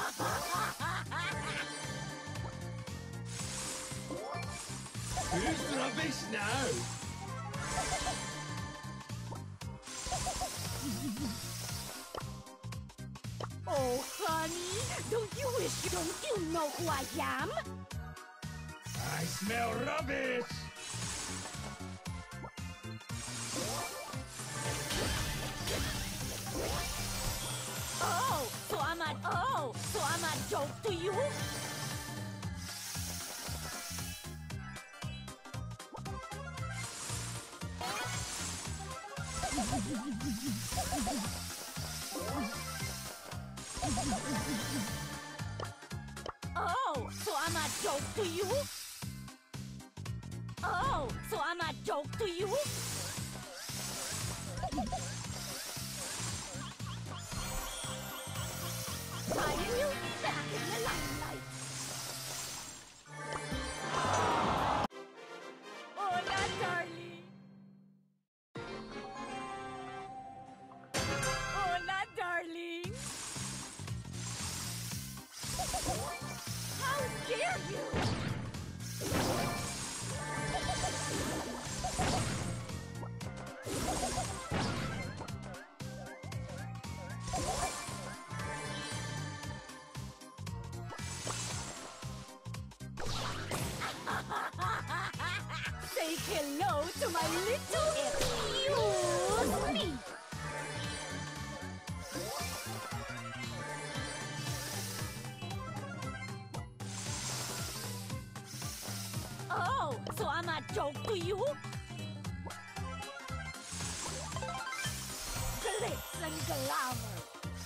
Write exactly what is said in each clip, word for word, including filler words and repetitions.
Who's rubbish now? Oh, honey, don't you wish you don't you know who I am? I smell rubbish! Oh, so I'm a oh, so I'm a joke to you? Oh, so I'm a joke to you? Oh, so I'm a joke to you? I will be back in the limelight. Hola, darling. Hola, darling. How dare you! Say hello to my little excuse me. Oh, so I'm a joke to you? Glitz and glamour.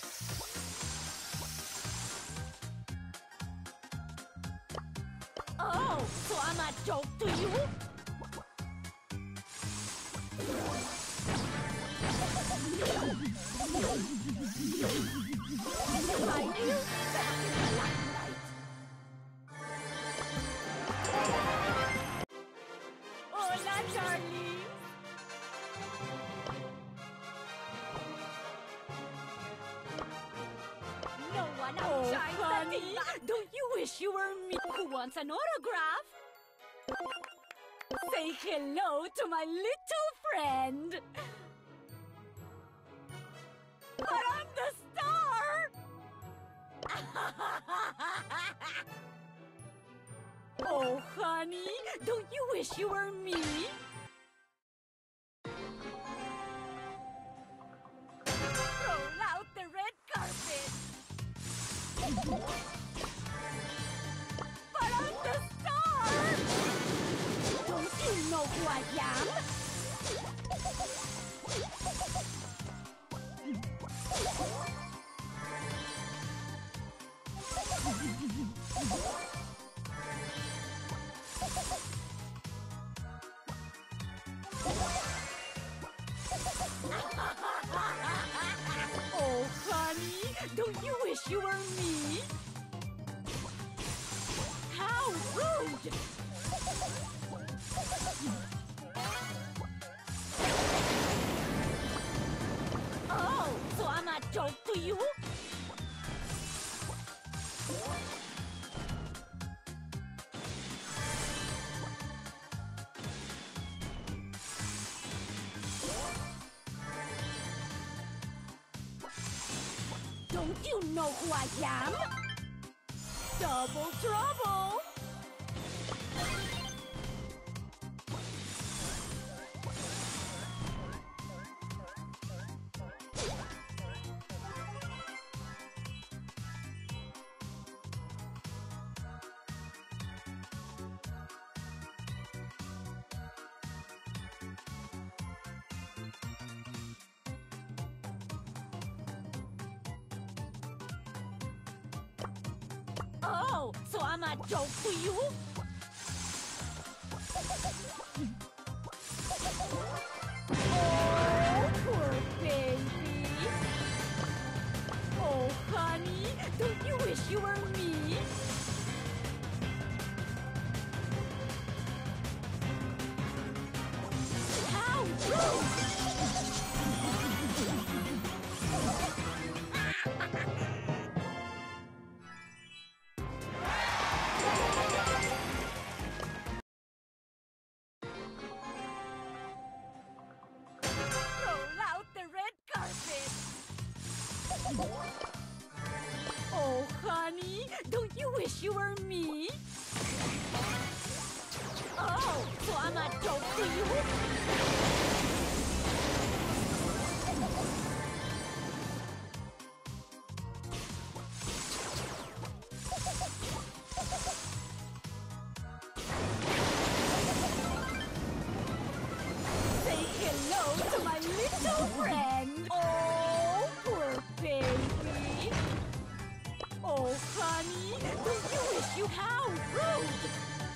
Oh, so I'm a joke to you? I will be back in the limelight. Hola, darling. No one Oh, outside honey, the don't you wish you were me? Who wants an autograph? Say hello to my little friend. But I'm the star! Oh, honey, don't you wish you were me? Roll out the red carpet! But I'm the star! Don't you know who I am? Oh, honey, don't you wish you were me? How rude! Oh, so I'm a joke to you? Don't you know who I am? Double trouble! Oh, so I'm a joke to you? Oh, poor baby. Oh, honey, don't you wish you were me? How rude! wish you were me? Oh, so I'm a joke to you? Say hello to my little friend. Oh, poor baby. Oh, honey, don't you wish you how rude?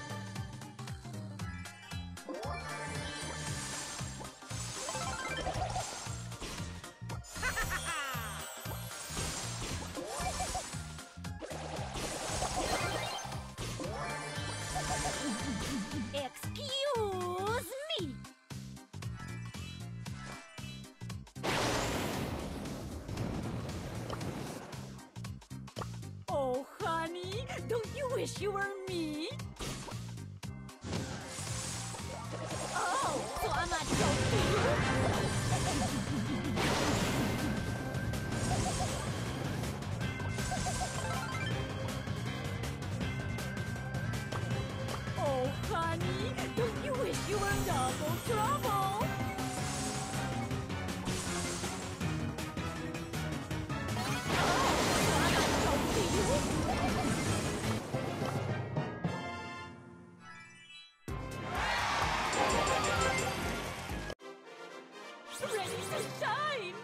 Excuse me. Oh, honey, don't you wish you were me? Oh, so I'm a joke to you? Oh, honey, don't you wish you were double trouble? Ready to shine!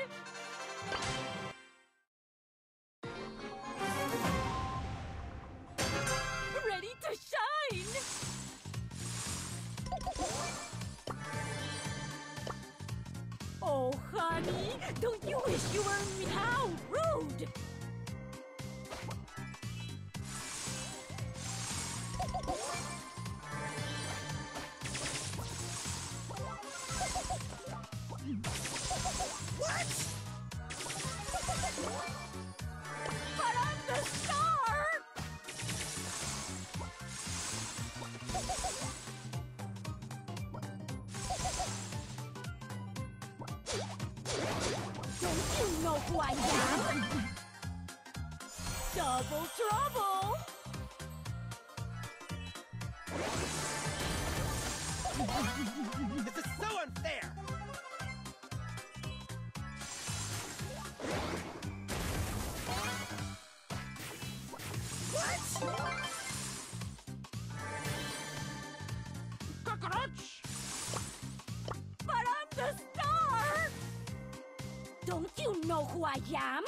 Ready to shine! Oh, honey, don't you wish you were me? How rude! What? But I'm the star! Don't you know who I am? Double trouble! This is so unfair! What? Cockroach! But I'm the star! Don't you know who I am?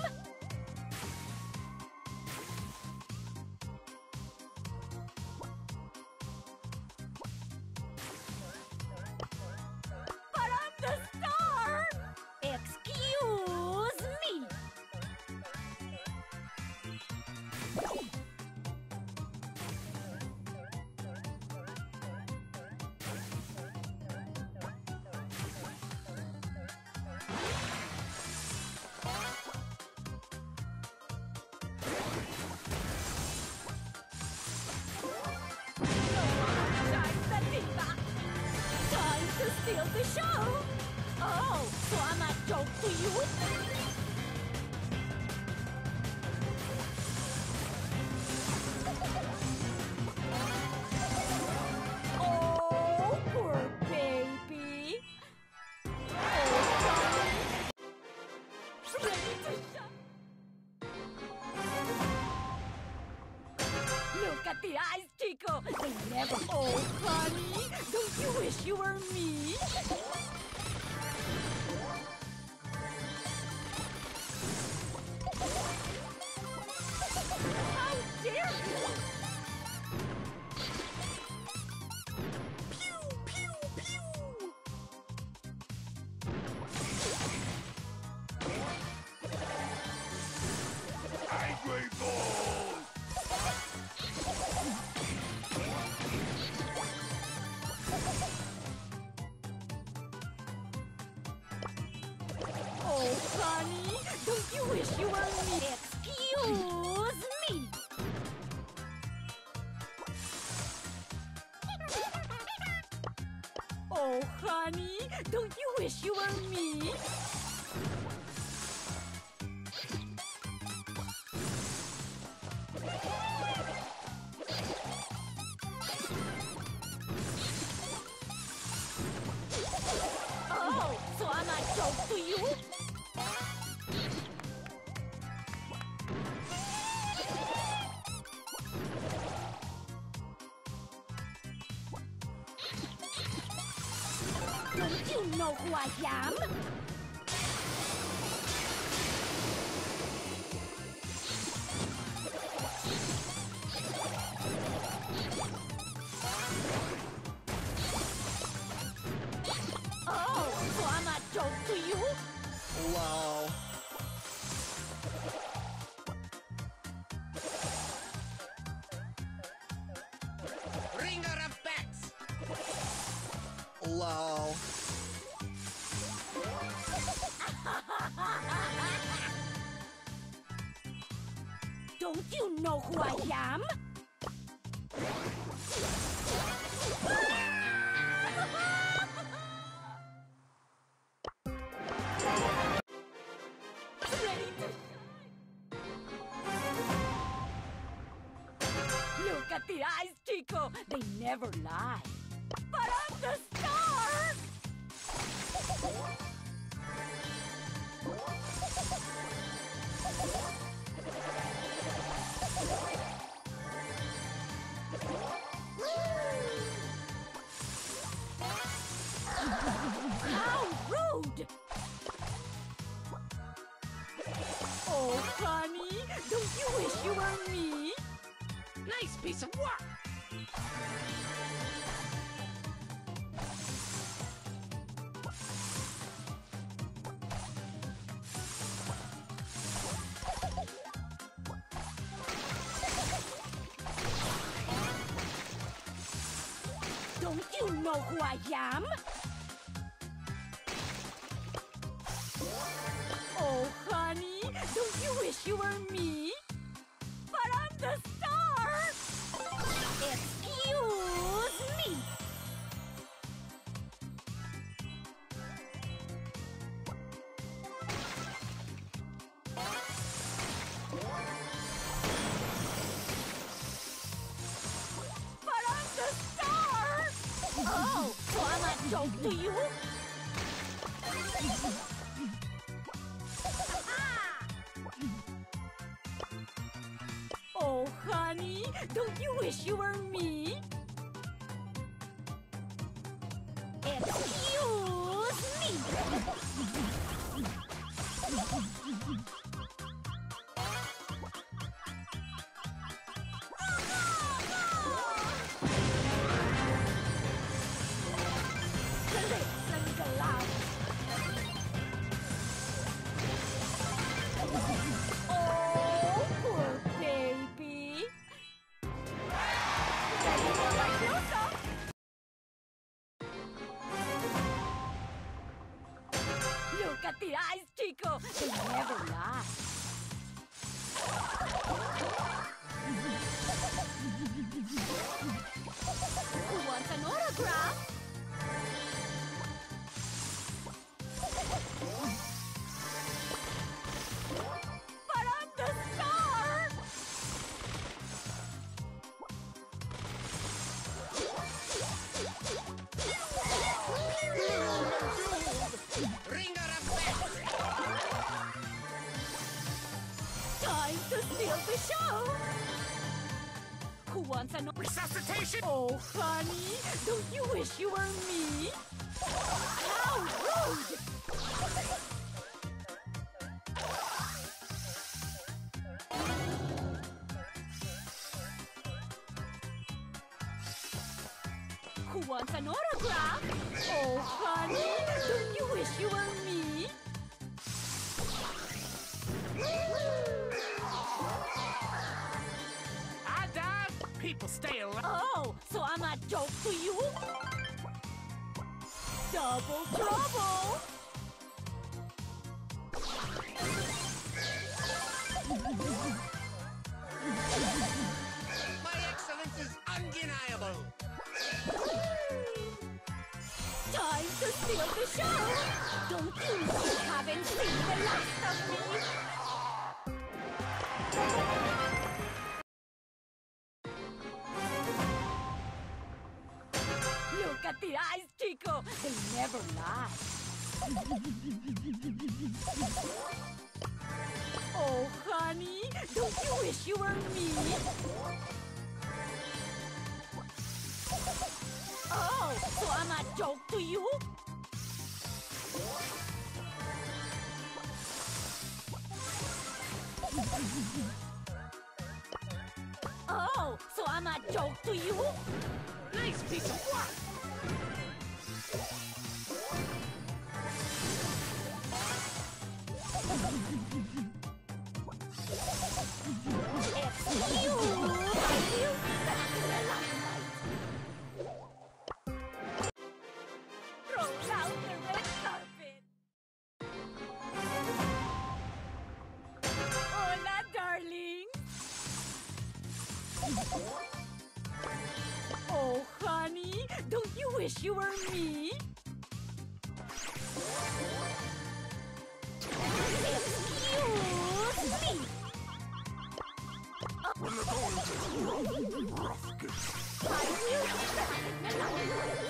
But I'm the star! Excuse me! Time to steal the show! Oh, so I'm a joke to you? Oh, poor baby! Oh, honey! Ready to shine! Look at the eyes, Chico! They never... Oh, honey! Don't you wish you were me? How dare you! Pew, pew, pew! Angry balls! Oh, honey, don't you wish you were me? Excuse me! Oh, honey, don't you wish you were me? Don't you know who I am? Oh, so I'm a joke to you? Lol. Ringer of bats. Lol. Don't you know who I am? Ready to shine. Look at the eyes, Chico. They never lie. But I'm the star! How rude! Oh, honey, don't you wish you were me? Nice piece of work. Don't you know who I am? Oh, honey, don't you wish you were me? But I'm the star! Excuse me! But I'm the star! Oh, so I'm a joke to you? Oh, honey, don't you wish you were me? Excuse me! Listen, Galau. Oh, poor baby. Ready for my close-up? Look at the eyes, Chico. They never lie. Who wants an autograph? But I'm the star! Ringer of bats. Time to steal the show! Who wants an Resuscitation. Oh, honey, don't you wish you were me? How rude! Who wants an autograph? Oh, honey, don't you wish you were me? I died. People stay alive. Oh, so I'm a joke to you? Double trouble! My excellence is undeniable. Time to steal the show! Don't you know you haven't seen the last of me? Look at the eyes, Chico! They never lie. Oh, honey, don't you wish you were me? Oh, so I'm a joke to you? Oh, so I'm a joke to you? Nice piece of work. Excuse you back in the limelight. Roll out the red carpet. Hola, darling. Oh, honey, don't you wish you were me? Excuse me. When the going gets rough, rough gets. I will be back in the limelight.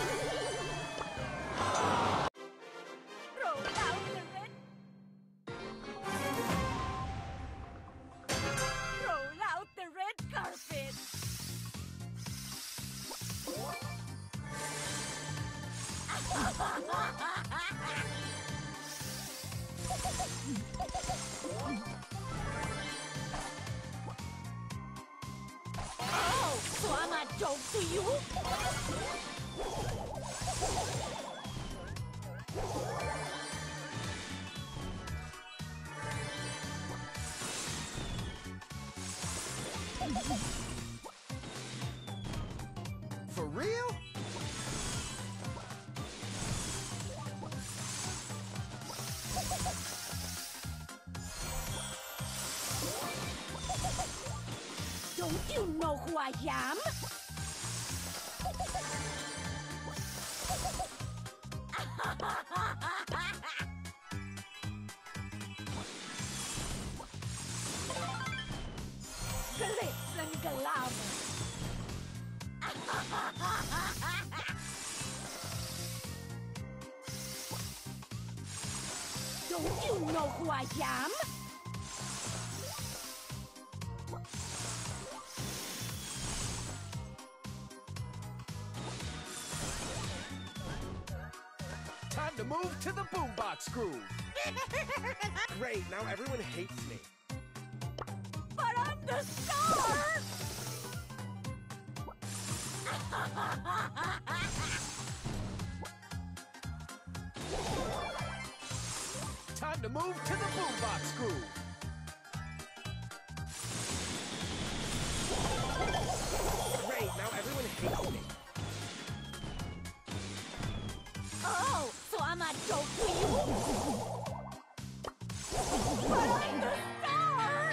Roll out the red. Roll out the red carpet. Oh, so I'm a joke to you? For real? Don't you know who I am? Glitz and glamour. Don't you know who I am? Time to move to the boombox groove. Great, now everyone hates me. But I'm the star! Time to move to the boombox groove. Great, now everyone hates me. Oh, so I'm a joke to you? But I'm the star!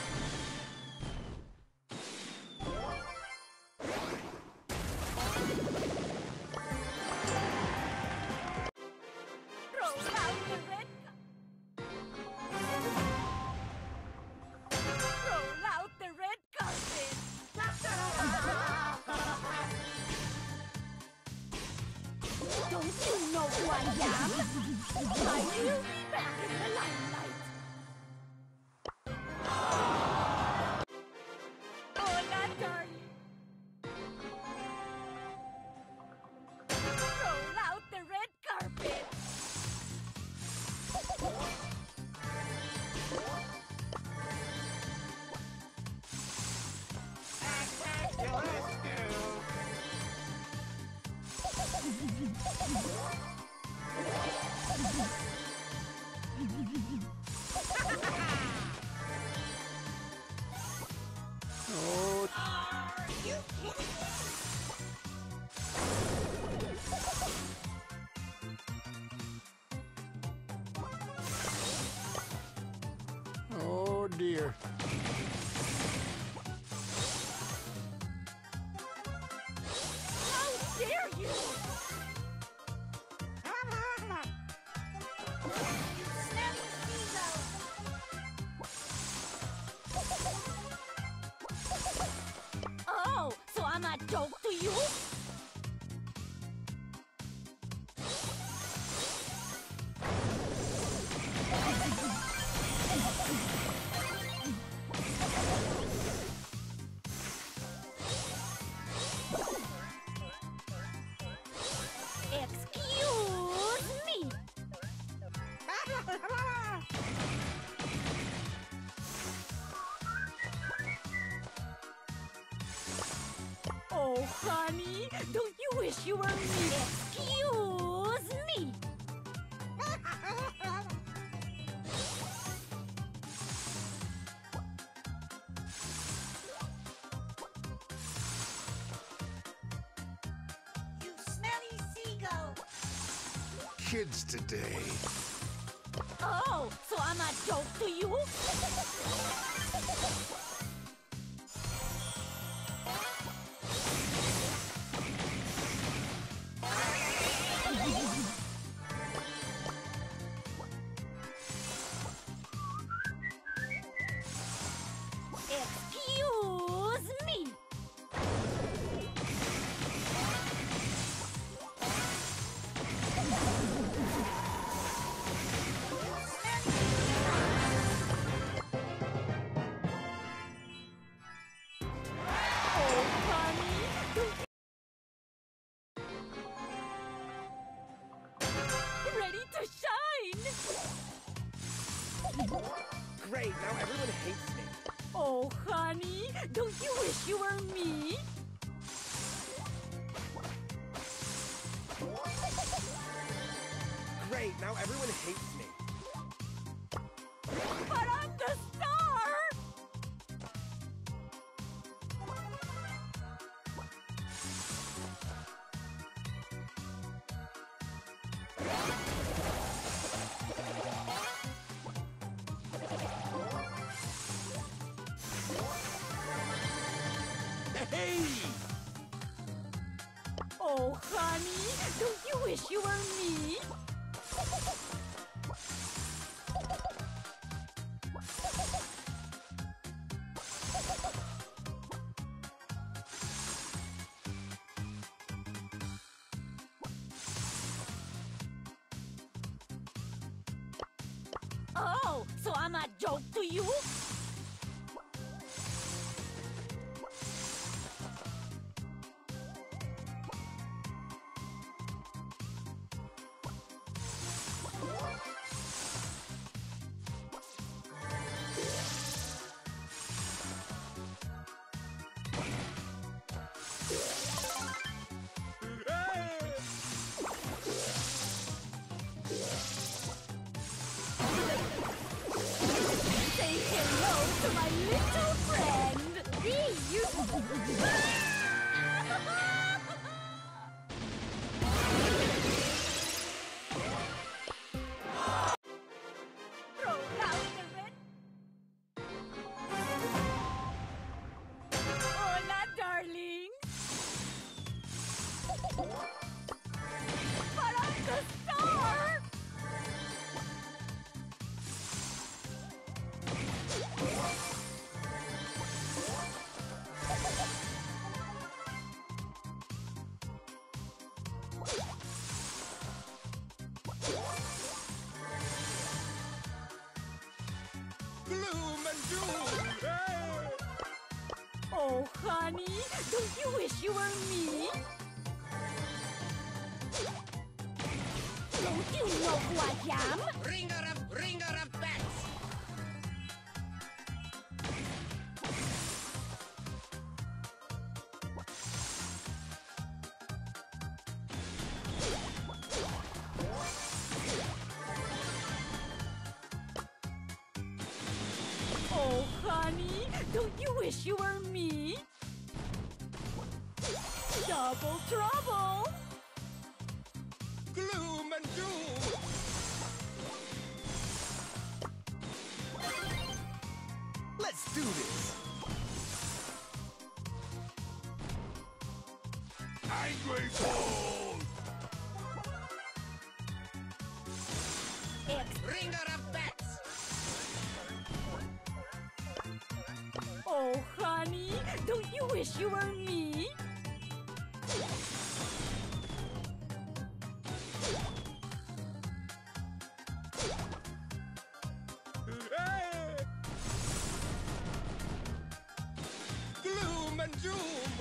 Roll out the red. Roll out the red carpet. Don't you know who I am? I will be back in the limelight. Hola, darling. Roll out the red carpet. Oh dear. How dare you! Oh, so I'm a joke to you? Excuse me. Oh, honey, don't you wish you were me? Excuse me. You smelly seagull! Kids today. Oh, so I'm a joke to you? Excuse me. Oh, honey, don't you... Ready to shine! Great, now everyone hates me. Oh, honey, don't you wish you were me? Great, now everyone hates me. But I'm the star! Hey! Oh, honey, don't you wish you were me? Oh, so I'm a joke to you? Say hello to my little friend! Be you! Throw out the red... Hola, darling! But I'm the star! Gloom and doom! Hey! Oh, honey, don't you wish you were me? Don't you know who I am? Ringer of, ringer of bats! Oh, honey, don't you wish you were me? Double trouble! Gloom and doom! Let's do this. Angry Balls! Ex- Ringer of bats! oh, honey, don't you wish you were me? Hey! Gloom and doom!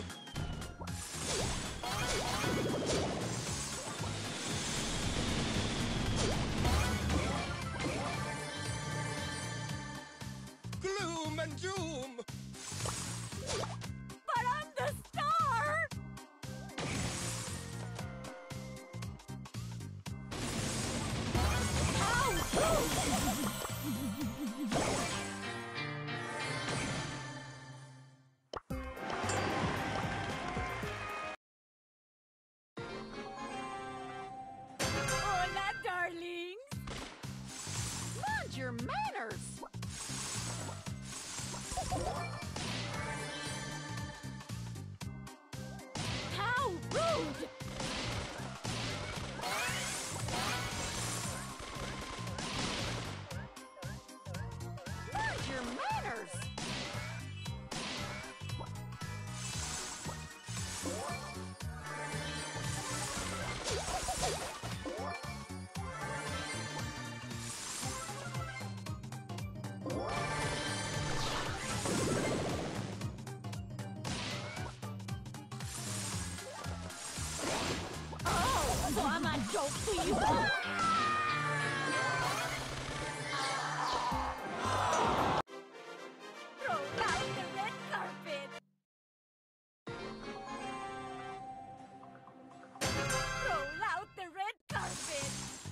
Gloom and doom! But I'm the star! joke to you? Roll out the red carpet. Roll out the red carpet.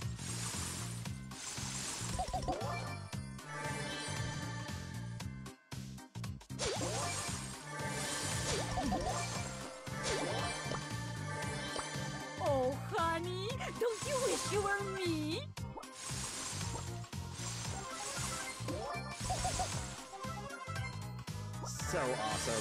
Oh, honey, don't you wish you were me? So awesome.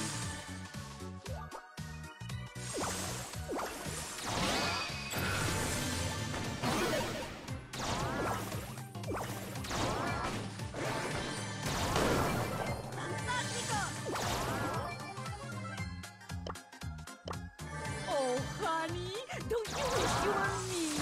Oh, honey, don't you wish you were me?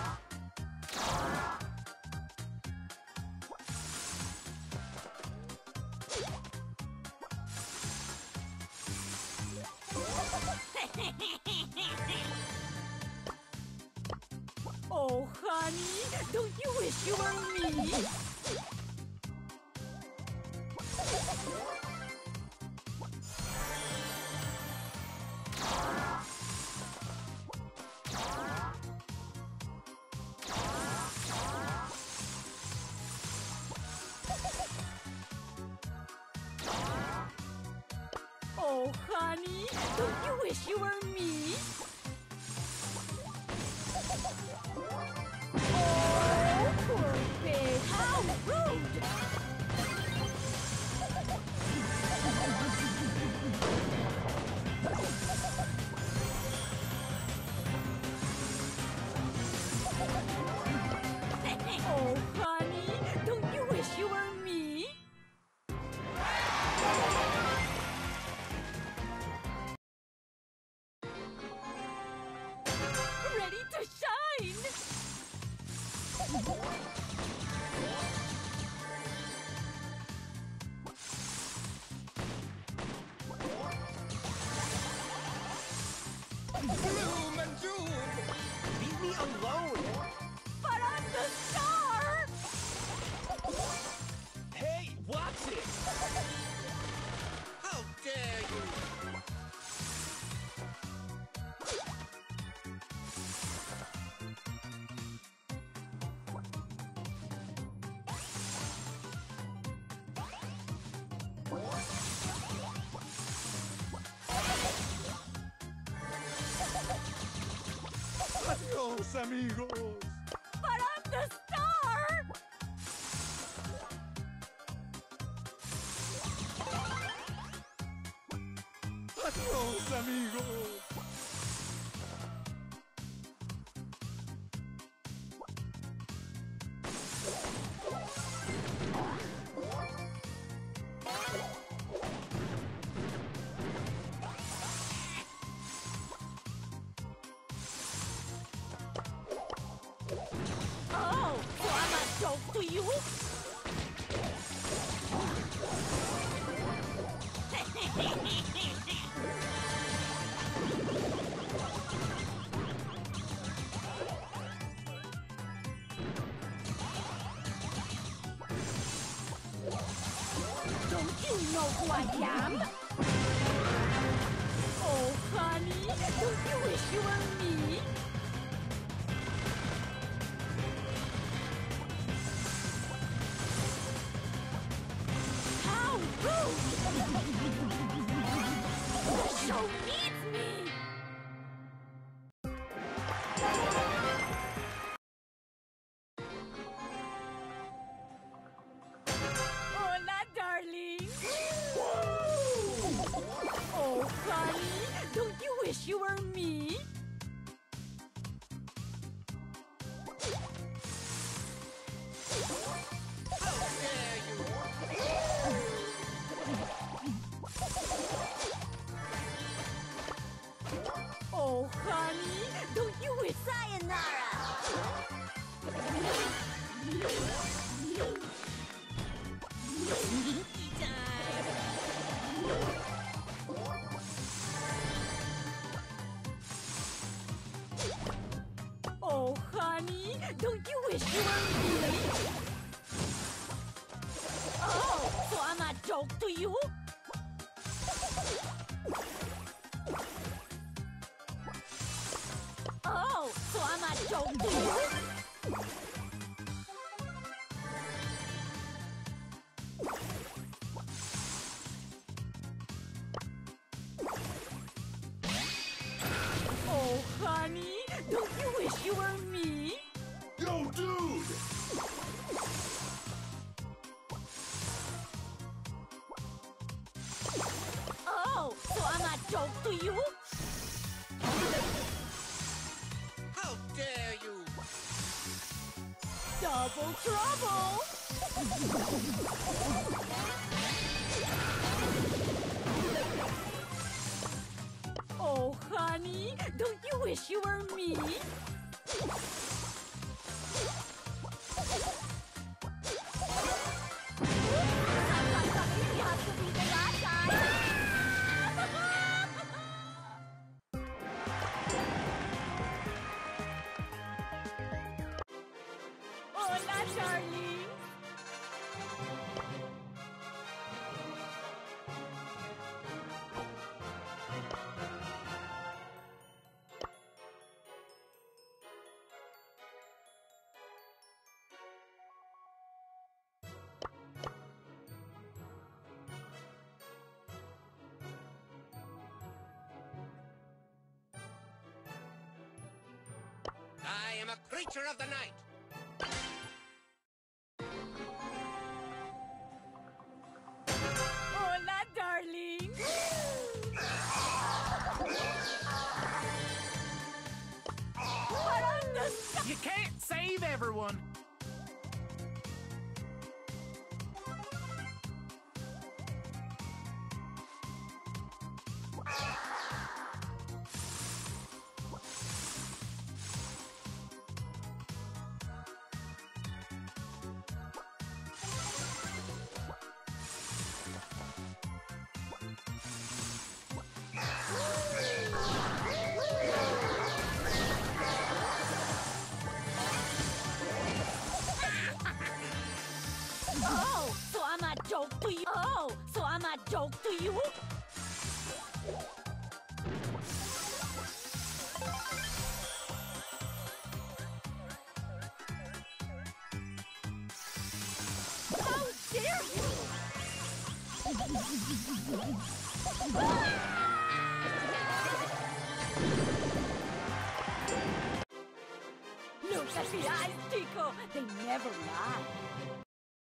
Oh, honey, don't you wish you were me? Oh, honey, don't you wish you were me? Oh, poor pig, how rude! Oh, honey, don't you wish you were me? Ready to shine! Bloom and doom! Leave me alone! But I'm the star! Hey, watch it! How dare you! Adiós, amigos! But I'm the star! Adiós, amigos! Oh, so I'm a joke to you? Don't you know who I am? Oh, honey, don't you wish you were me? How rude! The show needs me! Hola, darling! Oh, honey, don't you wish you were me? How dare you! Oh, honey, don't you wish... Sayonara! Sneaky time! Oh, honey. Don't you wish you were me? Oh, so I'm a joke to you? Oh, so I'm a joke to you? Oh, honey, don't you wish you were me? Yo, dude! Oh, so I'm a joke to you? How dare you! Double trouble! Oh, honey, don't you wish you were me? You have to be the last guy. Hola, darling. I am a creature of the night. Hola, darling. What on the... You can't save everyone. Oh, so I'm a joke to you? Oh, so I'm a joke to you? How dare you! Look at the eyes, Tico. They never lie.